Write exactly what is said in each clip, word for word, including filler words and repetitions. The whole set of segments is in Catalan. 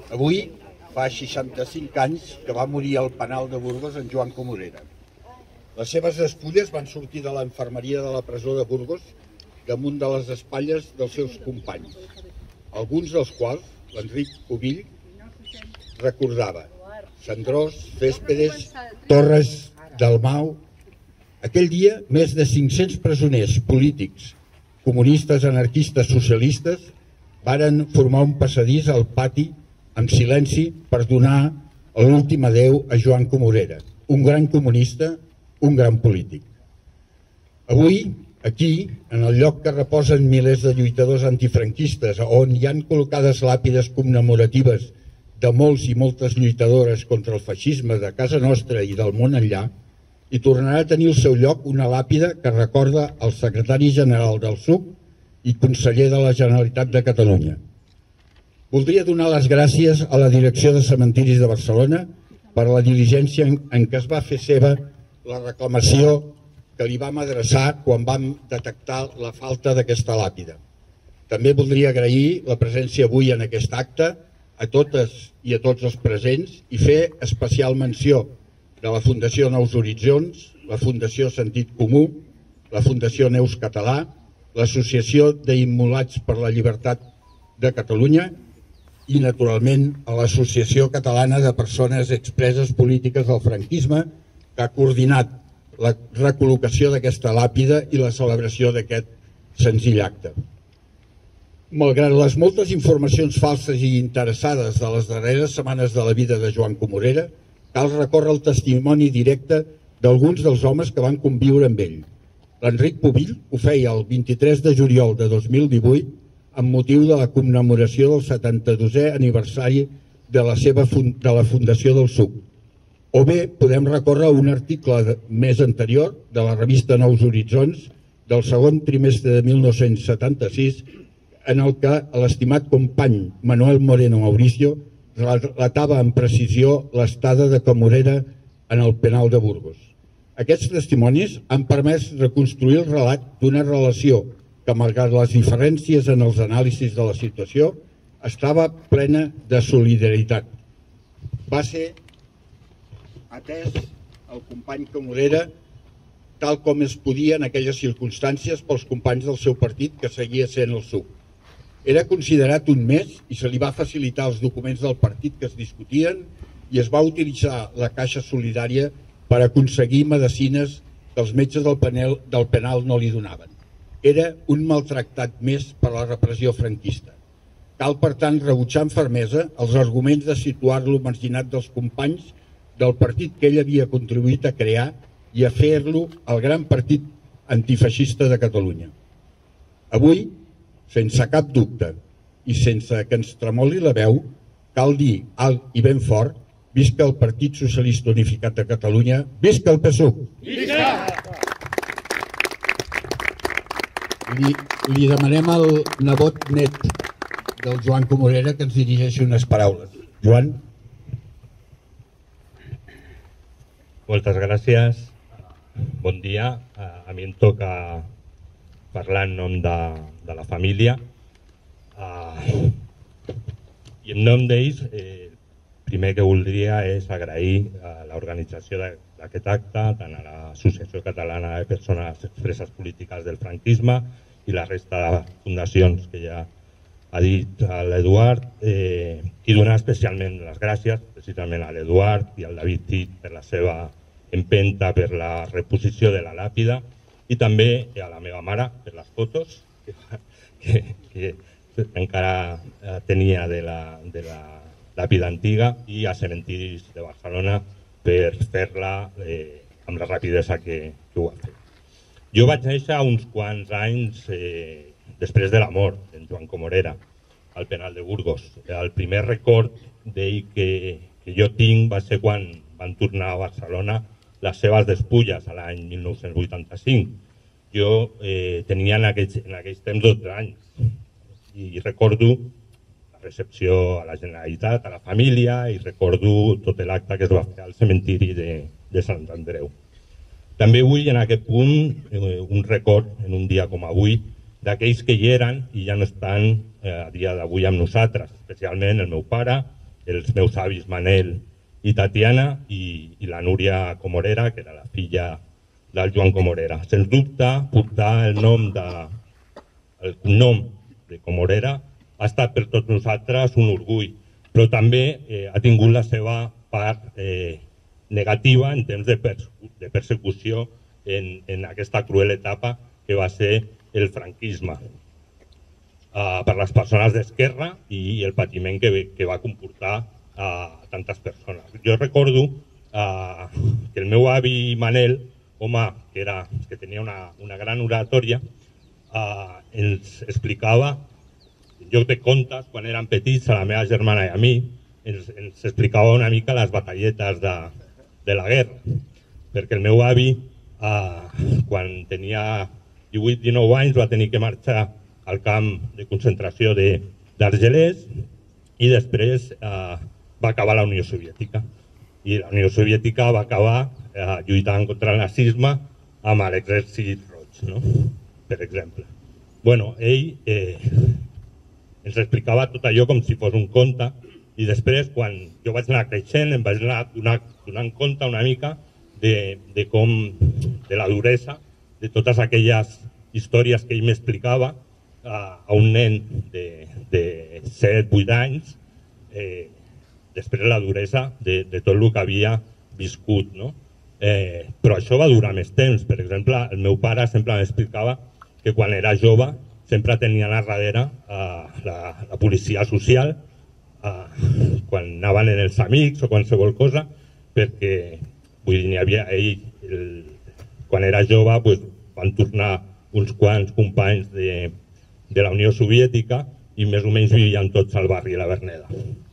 Avui fa seixanta-cinc anys que va morir al penal de Burgos en Joan Comorera. Les seves despulles van sortir de la infermeria de la presó de Burgos damunt de les espatlles dels seus companys, alguns dels quals l'Enric Pubill recordava: Sandrós, Céspedes, Torres, Dalmau. Aquell dia, més de cinc-cents presoners polítics, comunistes, anarquistes, socialistes, varen formar un passadís al pati en silenci per donar l'últim adeu a Joan Comorera, un gran comunista, un gran polític. Avui, aquí, en el lloc que reposen milers de lluitadors antifranquistes, on hi han col·locades làpides commemoratives de molts i moltes lluitadores contra el feixisme de casa nostra i del món enllà, hi tornarà a tenir el seu lloc una làpida que recorda el secretari general del S U C i conseller de la Generalitat de Catalunya. Voldria donar les gràcies a la Direcció de Cementiris de Barcelona per la diligència en què es va fer seva la reclamació que li vam adreçar quan vam detectar la falta d'aquesta làpida. També voldria agrair la presència avui en aquest acte a totes i a tots els presents i fer especial menció de la Fundació Nous Horitzons, la Fundació Sentit Comú, la Fundació Neus Català, l'Associació d'Immolats per la Llibertat de Catalunya i, naturalment, a l'Associació Catalana de Persones Expreses Polítiques del Franquisme, que ha coordinat la recol·locació d'aquesta làpida i la celebració d'aquest senzill acte. Malgrat les moltes informacions falses i interessades de les darreres setmanes de la vida de Joan Comorera, cal recórrer el testimoni directe d'alguns dels homes que van conviure amb ell. L'Enric Pubill ho feia el vint-i-tres de juliol de dos mil divuit amb motiu de la commemoració del setanta-dosè aniversari de la seva de la fundació del S U C. O bé podem recórrer un article més anterior de la revista Nous Horitzons del segon trimestre de mil nou-cents setanta-sis en el que l'estimat company Manuel Moreno Mauricio relatava amb precisió l'estada de Comorera en el penal de Burgos. Aquests testimonis han permès reconstruir el relat d'una relació que, malgrat les diferències en els anàlisis de la situació, estava plena de solidaritat. Va ser atès el company Comorera tal com es podia en aquelles circumstàncies pels companys del seu partit que seguia sent el S U C. Era considerat un més i se li va facilitar els documents del partit que es discutien i es va utilitzar la caixa solidària per aconseguir medicines que els metges del penal, del penal no li donaven. Era un maltractat més per la repressió franquista. Cal, per tant, rebutjar amb fermesa els arguments de situar-lo marginat dels companys del partit que ell havia contribuït a crear i a fer-lo el gran partit antifeixista de Catalunya. Avui, sense cap dubte i sense que ens tremoli la veu, cal dir alt i ben fort: visca el Partit Socialista Unificat de Catalunya, visca el P S U C! Visca! Li, li demanem al nebot net del Joan Comorera que ens dirigeixi unes paraules. Joan? Moltes gràcies. Bon dia. A mi em toca parlar en nom de, de la família uh, i en nom d'ells eh, primer que voldria és agrair a l'organització d'aquest acte, tant a l'Associació Catalana de Persones Expreses Polítiques del Franquisme i la resta de fundacions que ja ha dit l'Eduard, eh, i donar especialment les gràcies precisament a l'Eduard i al David Cid per la seva empenta per la reposició de la làpida, i també a la meva mare per les fotos que, que, que encara tenia de la, de la làpida antiga, i a Cementiris de Barcelona per fer-la eh, amb la rapidesa que, que ho va fer. Jo vaig néixer uns quants anys eh, després de la mort d'en Joan Comorera al penal de Burgos. El primer record d'ell que, que jo tinc va ser quan van tornar a Barcelona les seves despulles a l'any mil nou-cents vuitanta-cinc. Jo eh, tenia en aquells, en aquells temps dotze anys i recordo la recepció a la Generalitat, a la família, i recordo tot l'acte que es va fer al cementiri de, de Sant Andreu. També vull en aquest punt eh, un record, en un dia com avui, d'aquells que hi eren i ja no estan eh, a dia d'avui amb nosaltres, especialment el meu pare, els meus avis Manel i Tatiana i, i la Núria Comorera, que era la filla del Joan Comorera. Sens dubte, portar el nom de, el cognom de Comorera ha estat per tots nosaltres un orgull, però també eh, ha tingut la seva part eh, negativa en temps de, perse de persecució en, en aquesta cruel etapa que va ser el franquisme uh, per les persones d'esquerra i el patiment que, que va comportar a uh, tantes persones. Jo recordo uh, que el meu avi Manel, home, que, era, que tenia una, una gran oratòria, uh, ens explicava, en lloc de contes, quan érem petits, a la meva germana i a mi, ens, ens explicava una mica les batalletes de, de la guerra, perquè el meu avi, uh, quan tenia divuit dinou anys, va tenir que marxar al camp de concentració d'Argelès i després eh, va acabar a la Unió Soviètica. I la Unió Soviètica va acabar eh, lluitant contra el nazisme amb l'exèrcit roig, no? Per exemple. Bueno, ell eh, ens explicava tot allò com si fos un conte i després, quan jo vaig anar creixent, em vaig anar donant, donant compte una mica de, de com, de la duresa de totes aquelles històries que ell m'explicava uh, a un nen de, de set vuit anys, eh, després la duresa de, de tot el que havia viscut. No? Eh, però això va durar més temps. Per exemple, el meu pare sempre m'explicava que quan era jove sempre tenia a darrere uh, la, la policia social uh, quan anaven en els amics o qualsevol cosa, perquè vull dir, n'hi havia ell, el, quan era jove, pues, van tornar uns quants companys de, de la Unió Soviètica i més o menys vivien tots al barri de la Verneda.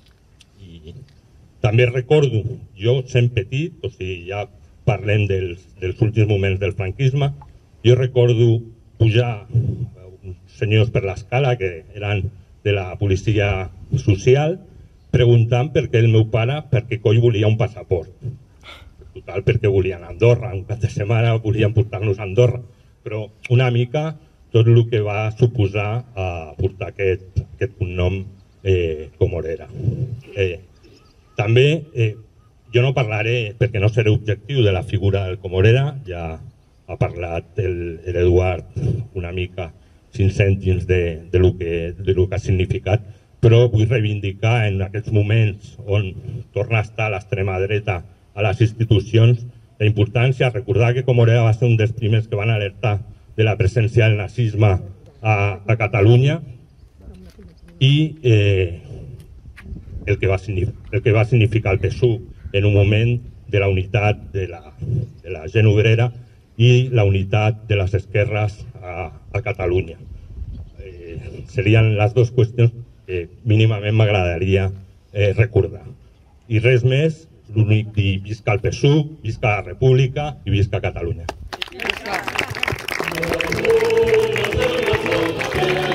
I també recordo, jo sent petit, o sigui, ja parlem dels, dels últims moments del franquisme, jo recordo pujar uns senyors per l'escala que eren de la policia social preguntant per què el meu pare, per què coi volia un passaport. Total, perquè volien a Andorra, un cap de setmana volien portar-nos a Andorra, però una mica tot el que va suposar uh, portar aquest, aquest cognom eh, Comorera. Eh, també, eh, jo no parlaré, perquè no seré objectiu de la figura del Comorera, ja ha parlat l'Eduard una mica cinc cèntims de, de, lo que, de lo que ha significat, però vull reivindicar en aquests moments on torna a estar l'extrema dreta a les institucions, la importància, recordar que Comorera va ser un dels primers que van alertar de la presència del nazisme a, a Catalunya i eh, el, que va el que va significar el P S U en un moment de la unitat de la, de la gent obrera i la unitat de les esquerres a, a Catalunya. Eh, serien les dues qüestions que mínimament m'agradaria eh, recordar. I res més, l'únic dir visca el P S U, visca la República i visca Catalunya. Visca.